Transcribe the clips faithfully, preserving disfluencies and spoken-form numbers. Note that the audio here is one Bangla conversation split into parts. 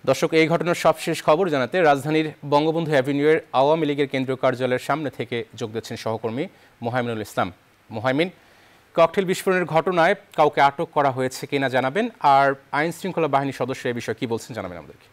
দর্শক, এই ঘটনার সবশেষ খবর জানাতে রাজধানীর বঙ্গবন্ধু অ্যাভিনিউয়ের আওয়ামী লীগের কেন্দ্রীয় কার্যালয়ের সামনে থেকে যোগ দিচ্ছেন সহকর্মী মোহাইমিনুল ইসলাম। মোহাইমিন, ককটেল বিস্ফোরণের ঘটনায় কাউকে আটক করা হয়েছে কিনা জানাবেন, আর আইন শৃঙ্খলা বাহিনীর সদস্য এই বিষয়ে কি বলছেন জানাবেন আমাদেরকে।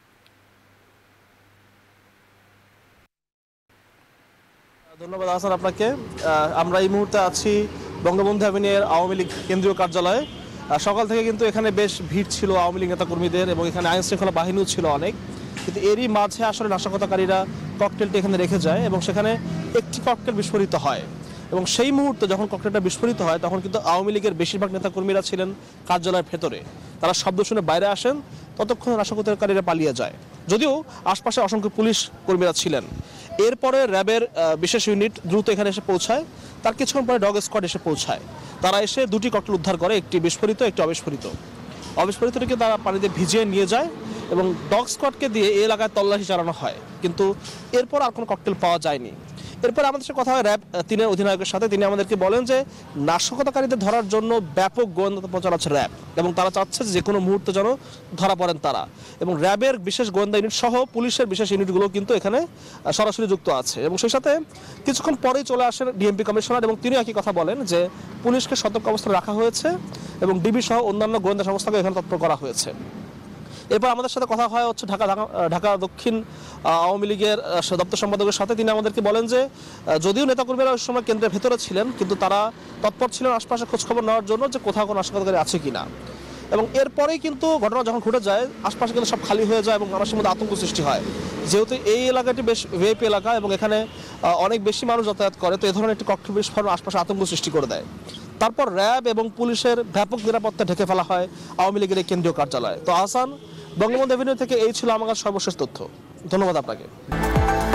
ধন্যবাদ হাসান আপনাকে। আমরা এই মুহূর্তে আছি বঙ্গবন্ধু অ্যাভিনিউয়ের আওয়ামী লীগ কেন্দ্রীয় কার্যালয়ে। সকাল থেকে কিন্তু এখানে বেশ ভিড় ছিল আওয়ামী লীগ নেতাকর্মীদের, এবং এখানে আইন শৃঙ্খলা বাহিনীও ছিল অনেক। কিন্তু এরই মাঝে আসলে নাশকতাকারীরা ককটেলটি এখানে রেখে যায় এবং সেখানে একটি ককটেল বিস্ফোরিত হয়। এবং সেই মুহূর্তে যখন ককটেলটা বিস্ফোরিত হয় তখন কিন্তু আওয়ামী লীগের বেশিরভাগ নেতাকর্মীরা ছিলেন কার্যালয়ের ভেতরে। তারা শব্দ শুনে বাইরে আসেন, ততক্ষণ নাশকতাকারীরা পালিয়ে যায়, যদিও আশপাশে অসংখ্য পুলিশ কর্মীরা ছিলেন। এরপরে র্যাবের বিশেষ ইউনিট দ্রুত এখানে এসে পৌঁছায়। তার কিছুক্ষণ পরে ডগ স্কোয়াড এসে পৌঁছায়। তারা এসে দুটি ককটেল উদ্ধার করে, একটি বিস্ফোরিত একটি অবিস্ফোরিত। অবিস্ফোরিতটিকে তারা পানিতে ভিজিয়ে নিয়ে যায় এবং ডগ স্কোয়াডকে দিয়ে এই এলাকায় তল্লাশি চালানো হয়, কিন্তু এরপর আর কোনো ককটেল পাওয়া যায়নি। এরপর আমাদের সাথে কথা হয় র্যাব তিনের অধিনায়কের সাথে। তিনি আমাদেরকে বলেন যে নাশকতাকারীদের ধরার জন্য ব্যাপক গোয়েন্দা তৎপরতা চালাচ্ছে র্যাব, এবং তারা চাচ্ছে যে কোনো মুহূর্তে যেন ধরা পড়েন তারা। এবং র্যাবের বিশেষ গোয়েন্দা ইউনিট সহ পুলিশের বিশেষ ইউনিটগুলো কিন্তু এখানে সরাসরি যুক্ত আছে। এবং সেই সাথে কিছুক্ষণ পরেই চলে আসেন ডিএমপি কমিশনার, এবং তিনি একই কথা বলেন যে পুলিশকে সতর্ক অবস্থায় রাখা হয়েছে এবং ডিবি সহ অন্যান্য গোয়েন্দা সংস্থাকে এখানে তৎপর করা হয়েছে। এরপর আমাদের সাথে কথা হয় হচ্ছে ঢাকা ঢাকা দক্ষিণ আওয়ামী লীগের দপ্তর সম্পাদকের সাথে। তিনি আমাদেরকে বলেন যে যদিও নেতাকর্মীরা ওই সময় কেন্দ্রের ভেতরে ছিলেন, কিন্তু তারা তৎপর ছিলেন আশপাশে খোঁজখবর নেওয়ার জন্য যে কোথাও কোনো নাশকতাকারী আছে কিনা। এবং এরপরেই কিন্তু ঘটনা যখন ঘটে যায় আশপাশে কিন্তু সব খালি হয়ে যায় এবং মানুষের মধ্যে আতঙ্ক সৃষ্টি হয়। যেহেতু এই এলাকাটি বেশ ভিআইপি এলাকা এবং এখানে অনেক বেশি মানুষ যাতায়াত করে, তো এই ধরনের একটি ককটেল বিস্ফোরণ আশপাশে আতঙ্ক সৃষ্টি করে দেয়। তারপর র্যাব এবং পুলিশের ব্যাপক নিরাপত্তা ঢেকে ফেলা হয় আওয়ামী লীগের এই কেন্দ্রীয় কার্যালয়ে। তো আহসান, বঙ্গবন্ধু অ্যাভিনিউ থেকে এই ছিল আমার সর্বশেষ তথ্য। ধন্যবাদ আপনাকে।